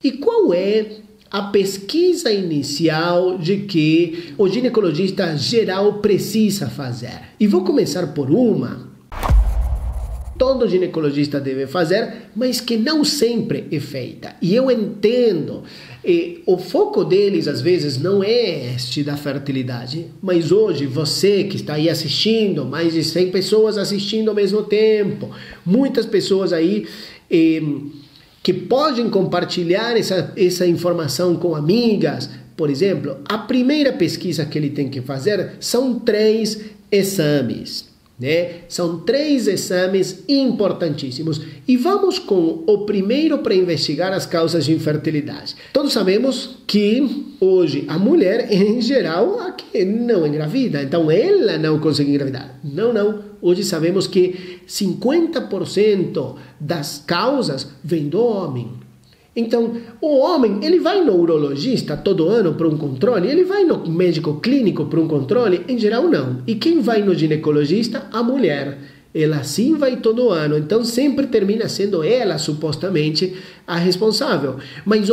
E qual é a pesquisa inicial de que o ginecologista geral precisa fazer? E vou começar por uma. Todo ginecologista deve fazer, mas que não sempre é feita. E eu entendo, o foco deles às vezes não é este da fertilidade, mas hoje você que está aí assistindo, mais de 100 pessoas assistindo ao mesmo tempo, muitas pessoas aí que podem compartilhar essa informação com amigas. Por exemplo, a primeira pesquisa que ele tem que fazer são 3 exames. São 3 exames importantíssimos. E vamos com o primeiro para investigar as causas de infertilidade. Todos sabemos que hoje a mulher, em geral, não engravida. Então ela não consegue engravidar. Não. Hoje sabemos que 50% das causas vêm do homem. Então, o homem, ele vai no urologista todo ano para um controle? Ele vai no médico clínico para um controle? Em geral, não. E quem vai no ginecologista? A mulher. Ela sim vai todo ano. Então, sempre termina sendo ela, supostamente, a responsável. Mas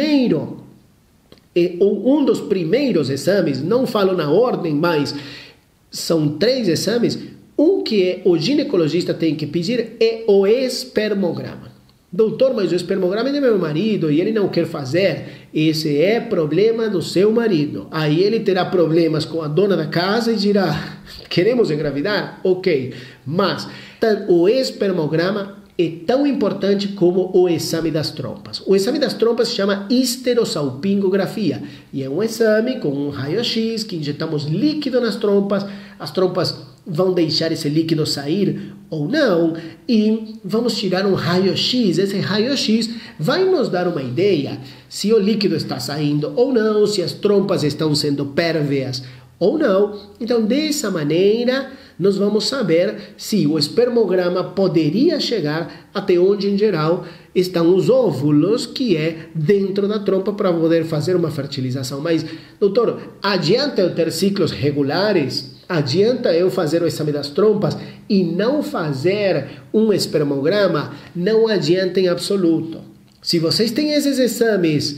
um dos primeiros exames, não falo na ordem, mas são 3 exames. Um que o ginecologista tem que pedir é o espermograma. Doutor, mas o espermograma é do meu marido e ele não quer fazer. Esse é problema do seu marido. Aí ele terá problemas com a dona da casa e dirá, queremos engravidar? Ok, mas o espermograma é tão importante como o exame das trompas. O exame das trompas se chama histerosalpingografia e é um exame com um raio-x que injetamos líquido nas trompas. As trompas vão deixar esse líquido sair ou não, e vamos tirar um raio-x. Esse raio-x vai nos dar uma ideia se o líquido está saindo ou não, se as trompas estão sendo pérvias ou não. Então, dessa maneira, nós vamos saber se o espermograma poderia chegar até onde, em geral, estão os óvulos, que é dentro da trompa, para poder fazer uma fertilização. Mas, doutor, adianta eu ter ciclos regulares? Adianta eu fazer o exame das trompas e não fazer um espermograma? Não adianta em absoluto. Se vocês têm esses exames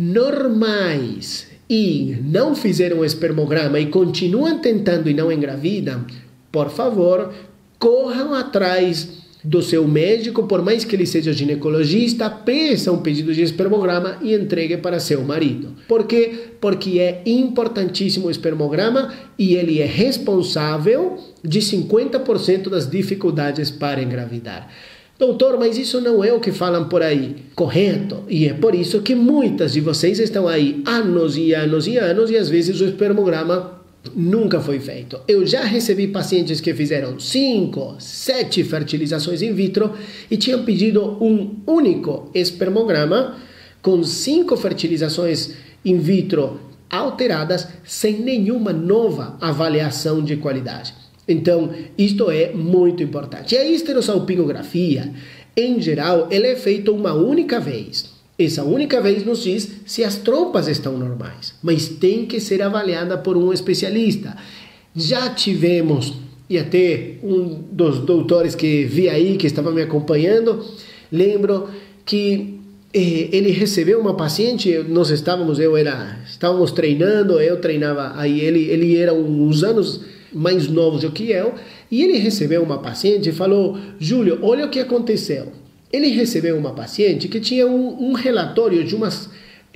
normais e não fizeram o espermograma e continuam tentando e não engravidam, por favor, corram atrás do seu médico, por mais que ele seja ginecologista, peça um pedido de espermograma e entregue para seu marido. Por quê? Porque é importantíssimo o espermograma e ele é responsável de 50% das dificuldades para engravidar. Doutor, mas isso não é o que falam por aí. Correto. E é por isso que muitas de vocês estão aí anos e anos e anos e às vezes o espermograma nunca foi feito. Eu já recebi pacientes que fizeram 5, 7 fertilizações in vitro e tinham pedido um único espermograma com 5 fertilizações in vitro alteradas sem nenhuma nova avaliação de qualidade. Então, isto é muito importante. E a histerosalpingografia, em geral, ela é feita uma única vez. Essa única vez nos diz se as trompas estão normais, mas tem que ser avaliada por um especialista. Já tivemos, e até um dos doutores que vi aí, que estava me acompanhando, lembro que ele recebeu uma paciente, estávamos treinando, eu treinava, aí ele era uns anos mais novos do que eu, e ele recebeu uma paciente e falou, Júlio, olha o que aconteceu. Ele recebeu uma paciente que tinha um relatório de umas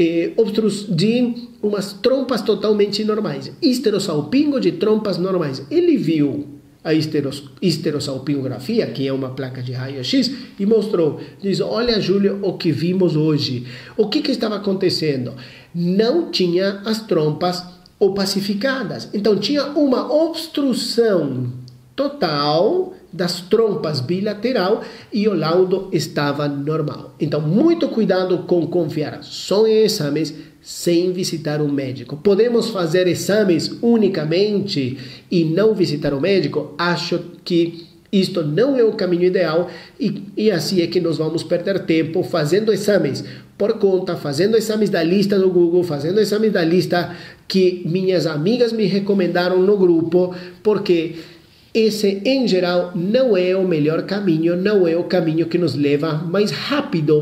trompas totalmente normais. Histerosalpingo de trompas normais. Ele viu a histerosalpingografia, que é uma placa de raio-x, e mostrou. Diz, olha, Júlio, o que vimos hoje. O que estava acontecendo? Não tinha as trompas opacificadas. Então, tinha uma obstrução total das trompas bilateral e o laudo estava normal. Então, muito cuidado com confiar só em exames sem visitar um médico. Podemos fazer exames unicamente e não visitar o médico? Acho que isto não é o caminho ideal e assim é que nós vamos perder tempo fazendo exames por conta, fazendo exames da lista do Google, fazendo exames da lista que minhas amigas me recomendaram no grupo, porque esse, em geral, não é o melhor caminho, não é o caminho que nos leva mais rápido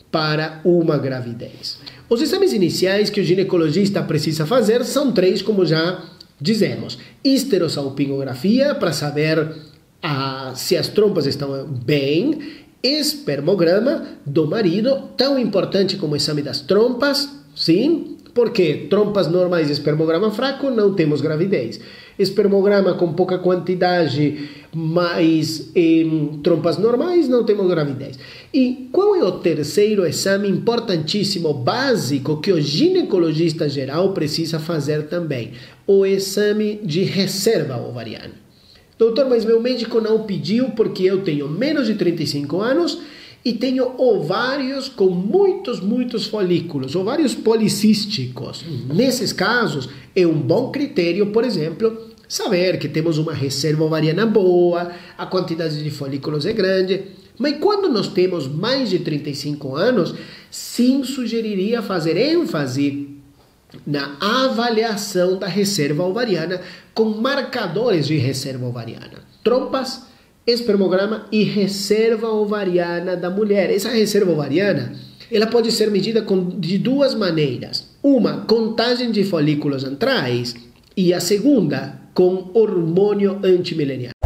para uma gravidez. Os exames iniciais que o ginecologista precisa fazer são 3, como já dizemos. Histerosalpingografia, para saber se as trompas estão bem. Espermograma do marido, tão importante como o exame das trompas, sim, porque trompas normais e espermograma fraco não temos gravidez. Espermograma com pouca quantidade, mas trompas normais não temos gravidez. E qual é o terceiro exame importantíssimo, básico, que o ginecologista geral precisa fazer também? O exame de reserva ovariana. Doutor, mas meu médico não pediu porque eu tenho menos de 35 anos e tenho ovários com muitos folículos, ovários policísticos. Nesses casos, é um bom critério, por exemplo, saber que temos uma reserva ovariana boa, a quantidade de folículos é grande. Mas quando nós temos mais de 35 anos, sim sugeriria fazer ênfase na avaliação da reserva ovariana com marcadores de reserva ovariana. Trompas, espermograma e reserva ovariana da mulher. Essa reserva ovariana, ela pode ser medida de 2 maneiras. Uma, contagem de folículos antrais, e a segunda, com hormônio antimilenial.